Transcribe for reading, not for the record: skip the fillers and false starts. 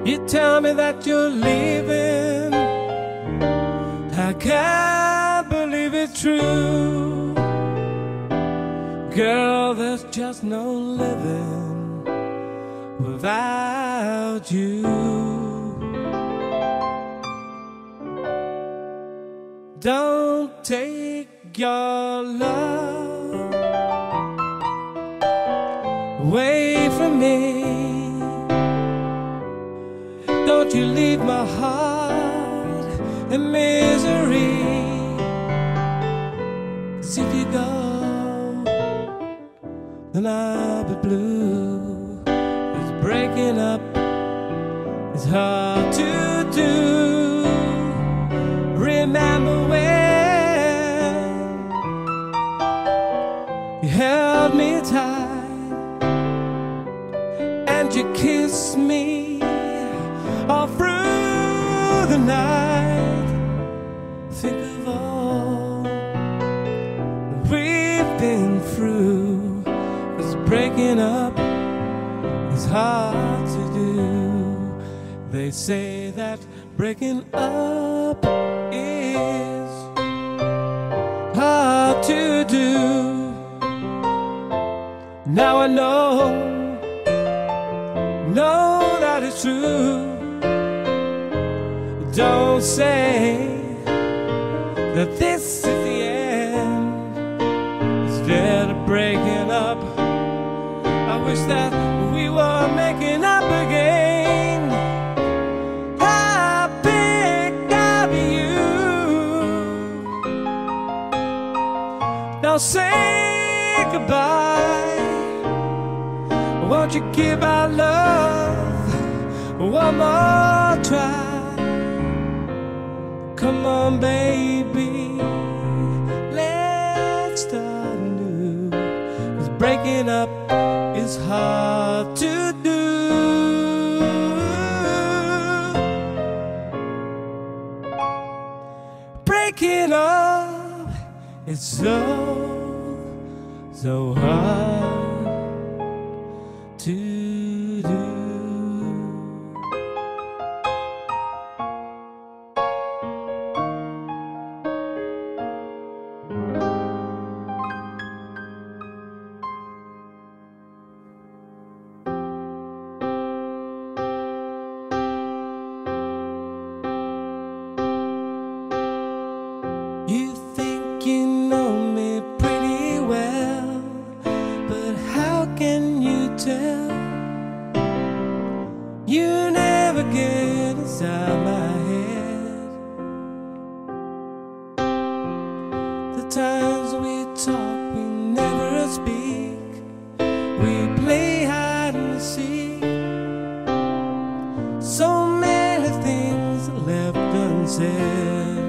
You tell me that you're leaving, I can't believe it's true. Girl, there's just no living without you. Don't take your love away from me. Don't you leave my heart in misery. 'Cause if you go, then I'll be blue. 'Cause breaking up is hard to do. Remember when you held me tight and you kissed me all through the night. Think of all we've been through. 'Cause breaking up is hard to do. They say that breaking up is hard to do. Now I know that it's true. Don't say that this is the end. Instead of breaking up, I wish that we were making up again. I pick up you. Now say goodbye. Won't you give our love one more try? Come on, baby, let's start anew. 'Cause breaking up is hard to do. Breaking up is so hard to do. You think you know me pretty well, but how can you tell? You never get inside my head. The times we talk, we never speak. We play hide and seek. So many things left unsaid.